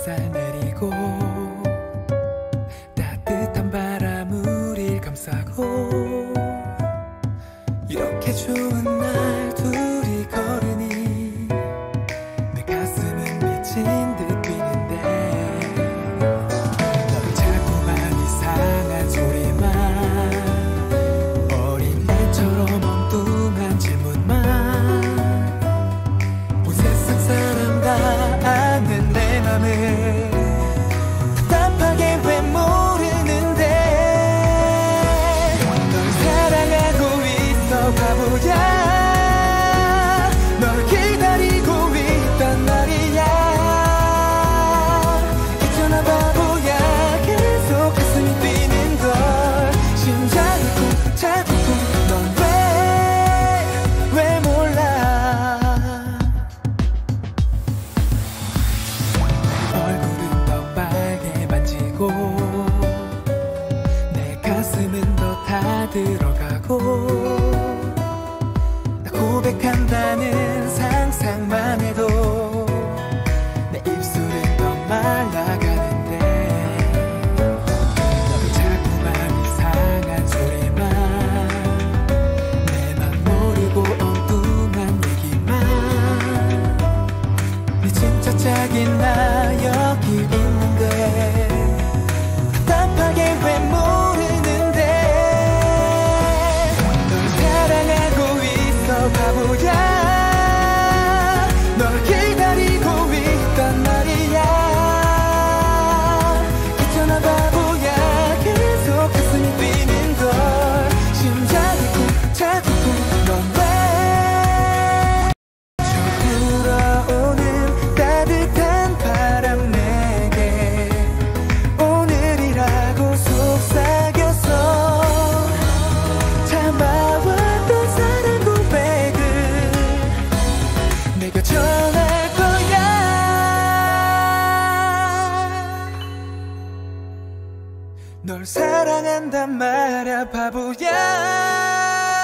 햇살 내리고 따뜻한 바람 우릴 감싸고 이렇게 좋은 날 둘이 걸으니 내 가슴은 미친 듯 뛰는데 넌 자꾸만 이상한 소리만 어린애처럼 엉뚱한 질문만 온 세상 사람 다 아는 내 맘을 답답하게 왜 모르는데 널 사랑하고 있어 바보야 널 기다리고 있단 말이야 있잖아 바보야 계속 가슴이 뛰는 걸 심장이 쿵 차고 넌 왜 몰라 얼굴은 더 빨개 만지고 내 가슴은 더 다 들어가고 나 고백한다는 상상만 해도 내 입술은 더 말라가는데 넌 자꾸만 이상한 소리만 내 맘 모르고 엉뚱한 얘기만 네 진짜 짝인 나 여기 있는데 답답하게 왜 모르는데 널 사랑하고 있어 바보야 널 기다리고 있단 말이야 있잖아 바보야 계속 가슴이 뛰는 걸 심장이 쿵 차고 넌 불어오는 따뜻한 바람 내게 오늘이라고 속삭여서 참아왔던 사랑 고백을 내가 전할 거야 널 사랑한단 말야 바보야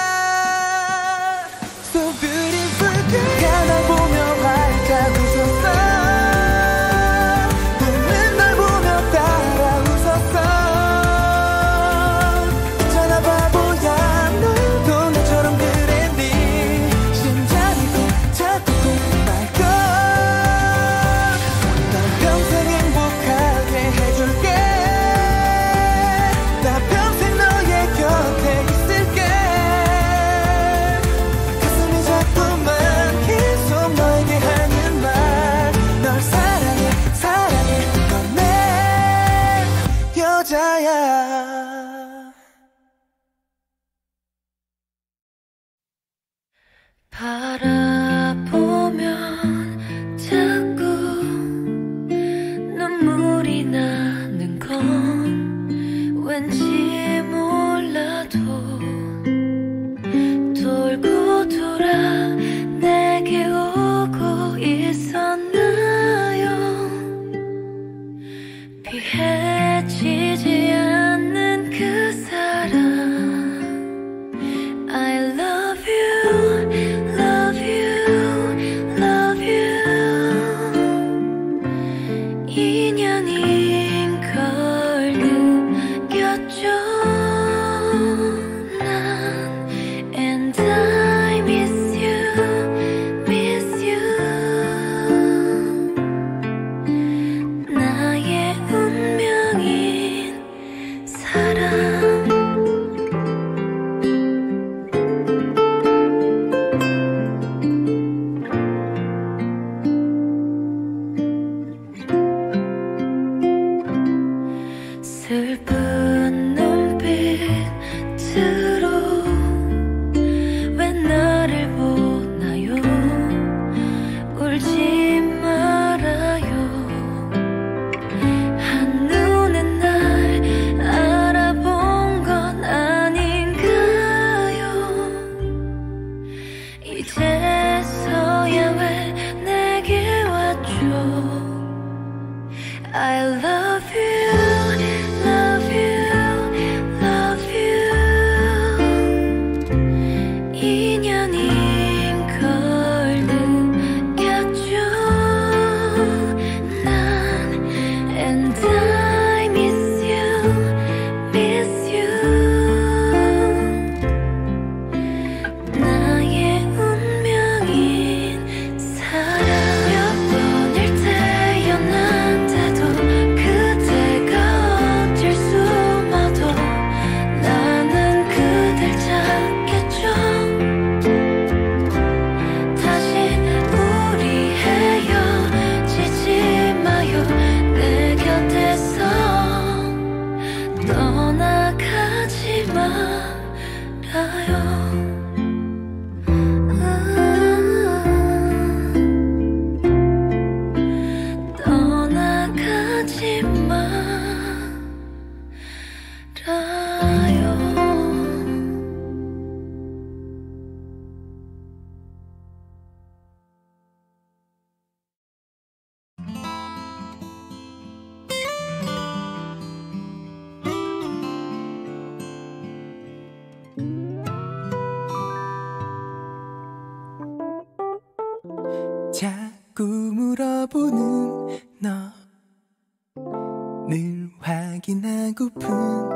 So beautiful girl 날 보며 활짝 웃었어 웃는 널 보며 따라 웃었어 있잖아 바보야 너도 나처럼 그랬니 심장이 쿵 차고 말걸 날 평생 행복하게 해줄게 나 평생 너의 곁에 있을게 가슴이 자꾸만 계속 너에게 하는 말 널 사랑해 사랑해 넌 내 여자야 바라보면 자꾸 눈물이 나는 건 왠지 몰라도 돌고 돌아 내게 오고 있었나요 피해지지 않는 그 사람 I love you, love you 자꾸 물어보는 너, 늘 확인하고픈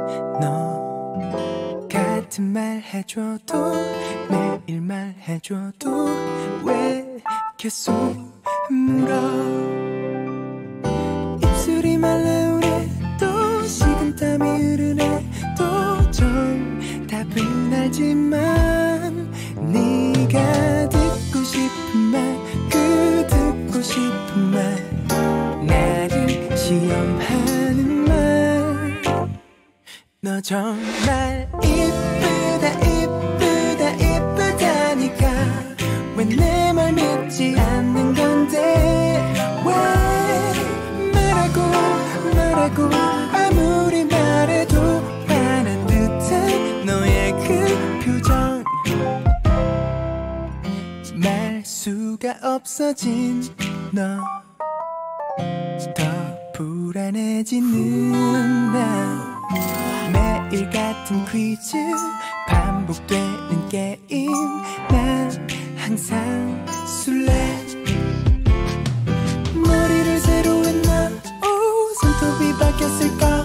너, 같은 말 해줘도 매일 말해줘도 왜 계속 물어. 입술이 말라오네 또 식은땀이 흐르네 또 정답은 알지만 네가 듣고 싶은 말 그 듣고 싶은 말 나를 시험하는 말. 너 정말 이쁘다 이쁘다 이쁘다니까 왜 내 말 믿지 않는 건데 왜 말하고 아무리 말해도 화난 듯한 너의 그 표정 말 수가 없어진 너 더 불안해지는 나 매일 같은 퀴즈 반복되는 게임 난 항상 술래 머리를 새로 했나 손톱이 바뀌었을까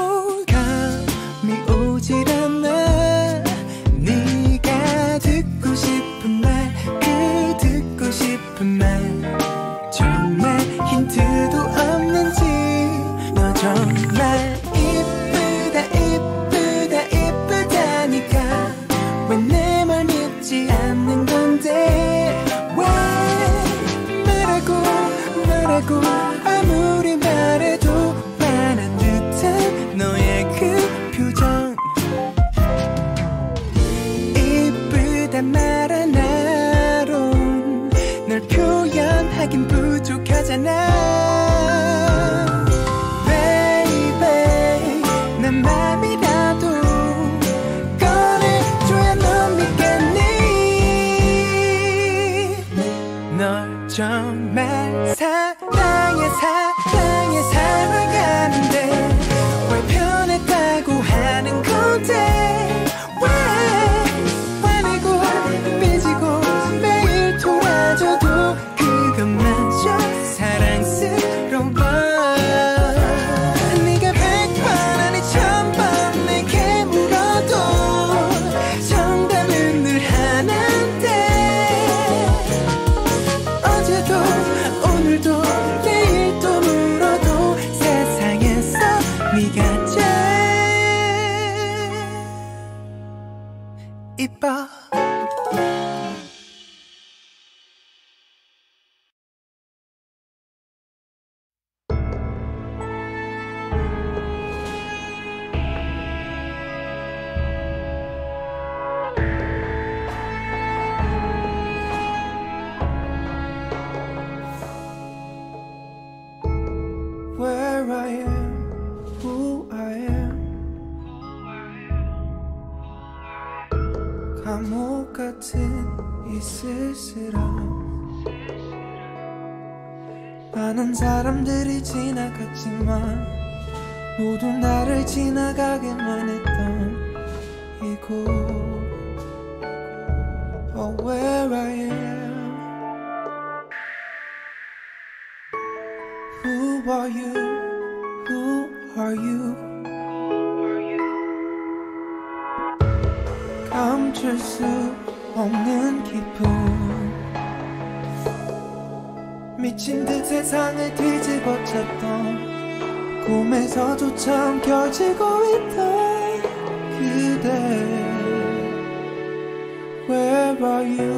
감이 오질 않아 네가 듣고 싶은 말 그 듣고 싶은 말 정말 힌트도 없는지 너 정말 이쁘다 이쁘다 이쁘다니까 왜 내 말 믿지 않는 건데 왜 말하고 아무리 말해도 화난 듯한 너의 그 표정 이쁘단 말 하나론 널 표현하긴 부족하잖아 Baby 난 맘이라도 꺼내줘야 넌 믿겠니 널 정말 사랑해 사랑하는데 왜 변했다고 하는 건데 왜 화내고 삐지고 매일 돌아줘도 그것마저 사랑스러워 네가 100번 아니 1000번 내게 물어도 정답은 늘 하나인데 어제도 오늘도 내일 또 물어도 세상에서 네가 제일 이뻐 Where I am, who I am 감옥 같은 이 쓸쓸함 많은 사람들이 지나갔지만 모두 나를 지나가게만 했던 이곳 Oh where I am Who are you? Who are you? 감출 수 없는 기분 미친 듯 세상을 뒤집어 쳤던 꿈에서조차 엉켜지고 있던 그대 Where are you?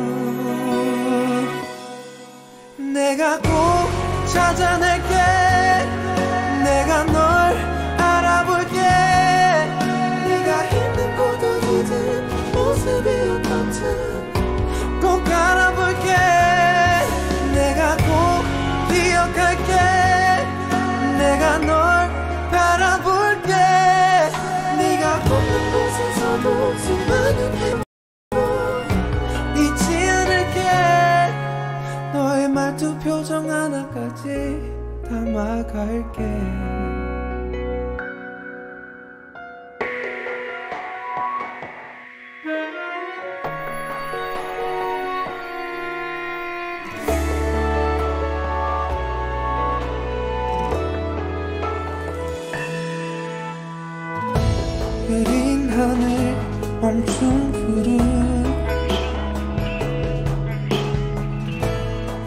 내가 꼭 찾아낼게 내가 널 알아볼게 네가 힘든 곳 어디든 모습이 어떻든 꼭 알아볼게 내가 꼭 기억할게 내가 널 바라볼게 네가 없는 곳에서도 수많은 행복을 잊지 않을게 너의 말투 표정 하나까지 담아갈게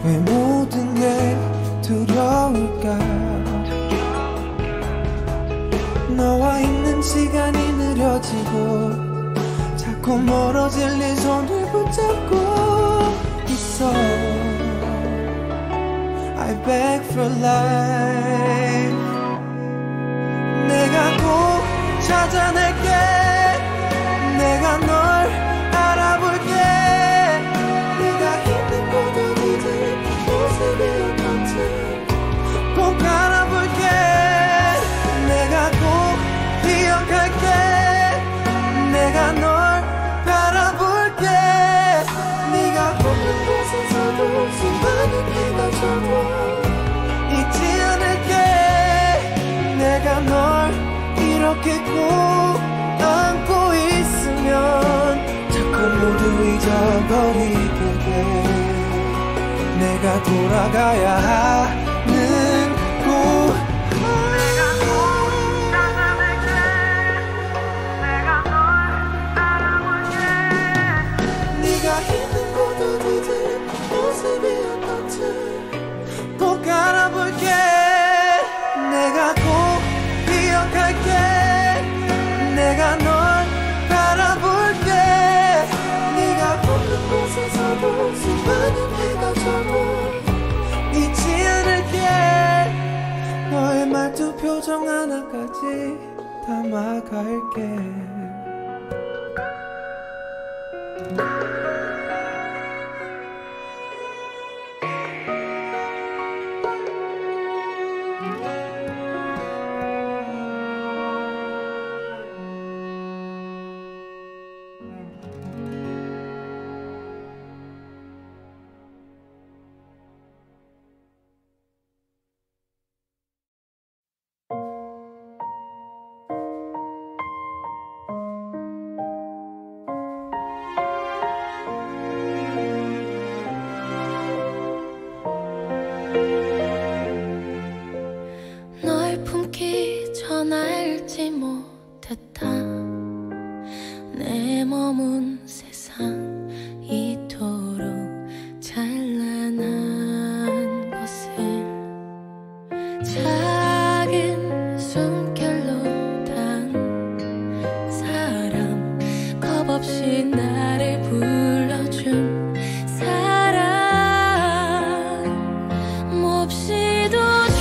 왜 모든 게 두려울까? 너와 있는 시간이 느려지고 자꾸 멀어질 네 손을 붙잡고 있어. I beg for life. 내가 꼭 찾아낼게. 내가 널 알아볼게. 네가 있는 곳 어디든 모습이 어떤지 꼭 알아볼게. 내가 꼭 기억할게. 내가 널 바라볼게. 네가 없는 곳에서도 수많은 해가 져도 잊지 않을게. 내가 널 이렇게 꼭 안고 있으면 자꾸 모두 잊어버리게 돼. 내가 돌아가야 하는 곳. 내가 꼭 찾아낼게. 내가 널 알아볼게. 네가 있는 곳 어디든 모습이 어떤지 꼭 알아볼게. 내가 꼭 기억할게. 내가 널 바라볼게. 네가 없는 곳에서도 수많은 해가 져도 잊지 않을게. 너의 말투 표정 하나까지 담아갈게. 널 품기 전 알지 못했다. 내 머문 세상 이토록 찬란한 것을 작은 숨결로 단 사람, 겁없이 나를 불러준 사람, 몹시도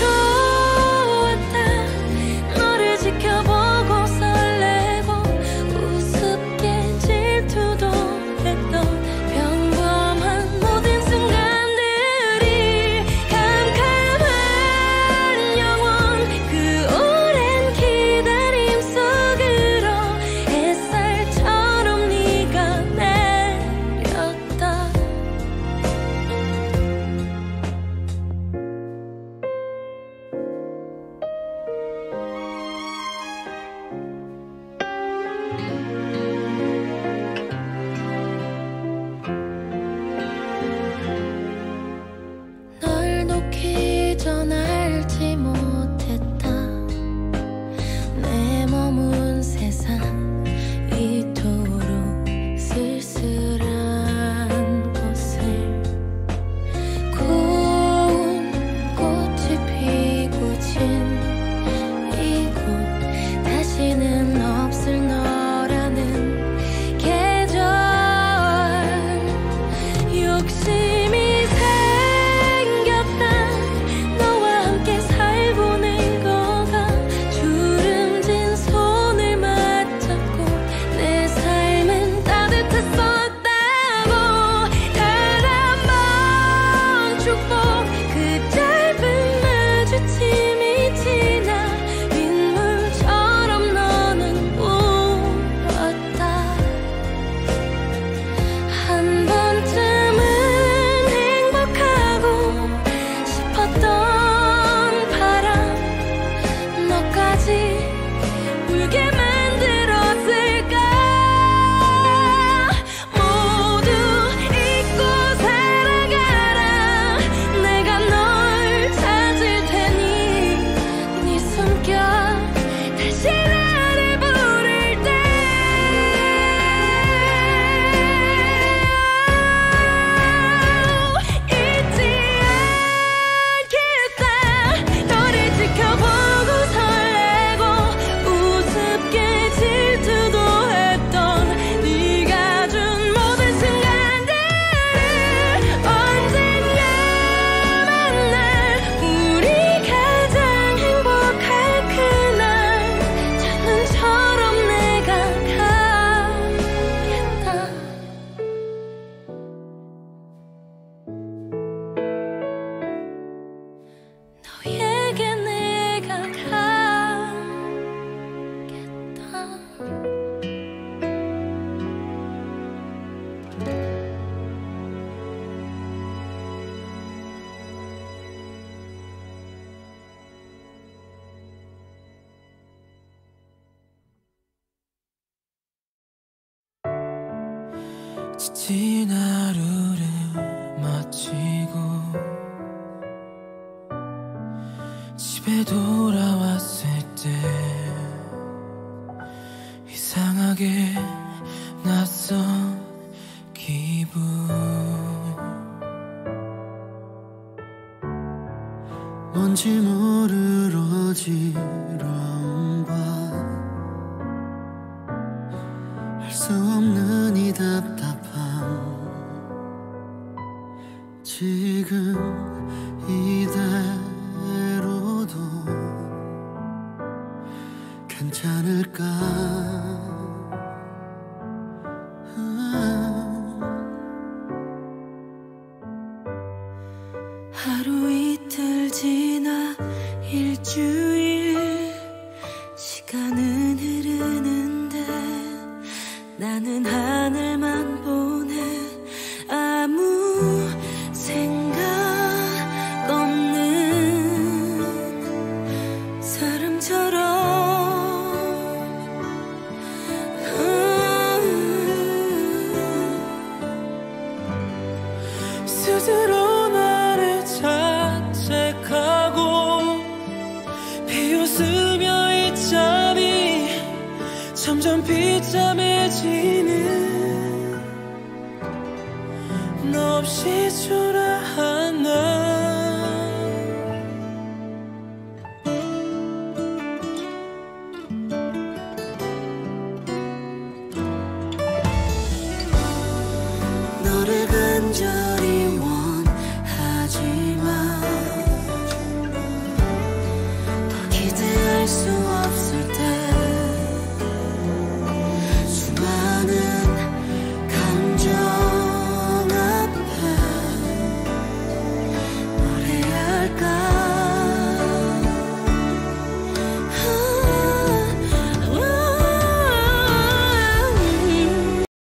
지켜보고 설레고 우습게 질투도 했던 평범한 모든 순간들이 캄캄한 영원 그 오랜 기다림 속으로 햇살처럼 네가 내렸다. 널 놓기 전 알지 못했다. 내 머문 세상 이토록 쓸쓸한 곳을 고운 꽃이 피고 진 이곳 다시는 없을 너라는 계절. 욕심이 너와 함께 살고는 거가 주름진 손을 맞잡고 내 삶은 따뜻했었다고. 단 한 번 축복 그 짧은 마주침이 지나 빗물처럼 너는 울었다. 한 번쯤은 행복하고 싶었던 바람, 너까지 울게 만들었을까. 모두 잊고 살아가라. 지친 하루를 마치고 집에 돌아왔을 때 이상하게 낯선 기분. 뭔지 모를 어지러움과 할 수 없는 이 답답함. 지금 이대로도 괜찮을까. 하루 이틀 지나 일주일, 시간은 흐르는데 나는 하늘만 보네. 아무 생각 없는 사람처럼 스스로 나를 자책하고 비웃으며 이 잠이 점점 비참해지는. 너 없이 초라한 나. 너를 간절히 원하지만 더 기대할 수 없을 때 수많은 감정 앞에 뭘 해야 할까.